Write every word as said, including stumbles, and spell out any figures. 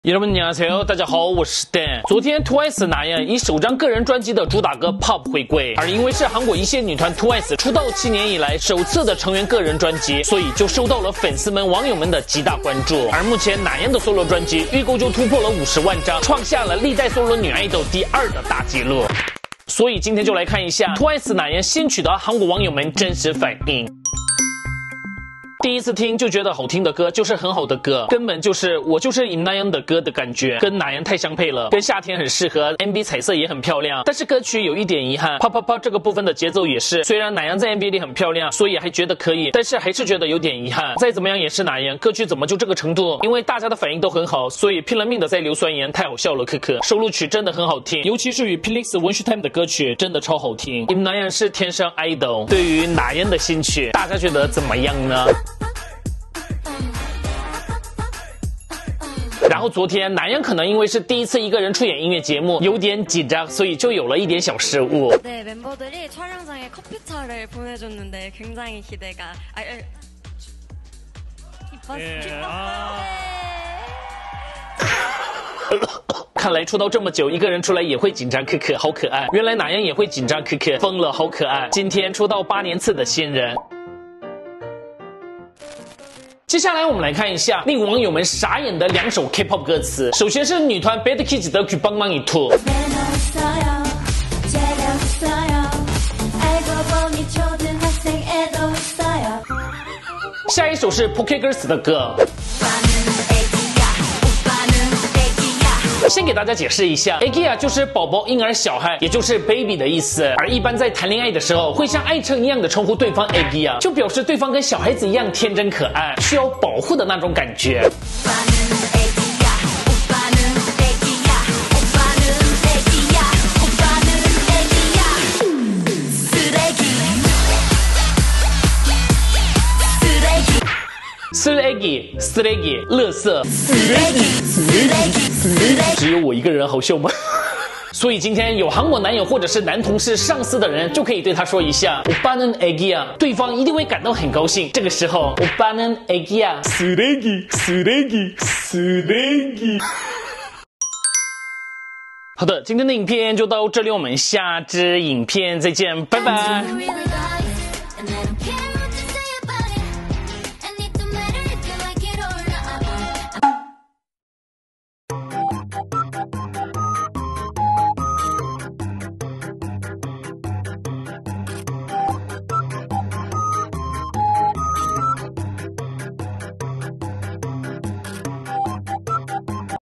여러분 안녕하세요，大家好，我是 Dan。昨天 Twice 那样以首张个人专辑的主打歌 Pop 回归，而因为是韩国一线女团 Twice 出道七年以来首次的成员个人专辑，所以就受到了粉丝们、网友们的极大关注。而目前那样的 solo 专辑预购就突破了五十万张，创下了历代 solo 女爱豆第二的大纪录。所以今天就来看一下 Twice 那样新曲的韩国网友们真实反应。第一次听就觉得好听的歌就是很好的歌，根本就是我就是尹那样的歌的感觉，跟那样太相配了，跟夏天很适合 ，M V 彩色也很漂亮。但是歌曲有一点遗憾，啪啪啪这个部分的节奏也是，虽然那样在 M V 里很漂亮，所以还觉得可以，但是还是觉得有点遗憾。再怎么样也是那样，歌曲怎么就这个程度？因为大家的反应都很好，所以拼了命的在硫酸盐，太好笑了，可可。收录曲真的很好听，尤其是与 P-Lix One Time 的歌曲真的超好听。尹那样是天生 idol， 对于那样的新曲，大家觉得怎么样呢？然后昨天那样可能因为是第一次一个人出演音乐节目，有点紧张，所以就有了一点小失误。 네 멤버들이 촬영장에 커피차를 보내줬는데 굉장히 기대가. 아, 에, 기뻤, 예, 기뻤어요. 아. 네. 看来出道这么久，一个人出来也会紧张，可可好可爱。原来那样也会紧张，可可疯了，好可爱。今天出道八年次的新人。接下来我们来看一下令网友们傻眼的两首 K-pop 歌词。首先是女团 Bad Kids 的《귀빵망이 투》，下一首是 Pokergirls 的歌。先给大家解释一下 ，Agia 就是宝宝、婴儿、小孩，也就是 baby 的意思。而一般在谈恋爱的时候，会像爱称一样的称呼对方 Agia， 就表示对方跟小孩子一样天真可爱，需要保护的那种感觉。쓰레기 쓰레기垃圾쓰레기 쓰레기 쓰레기只有我一个人好笑吗？所以今天有韩国男友或者是男同事、上司的人，就可以对他说一下오빠는 애기야，对方一定会感到很高兴。这个时候오빠는 애기야 쓰레기 쓰레기 쓰레기。好的，今天的影片就到这里，我们下支影片再见，拜拜。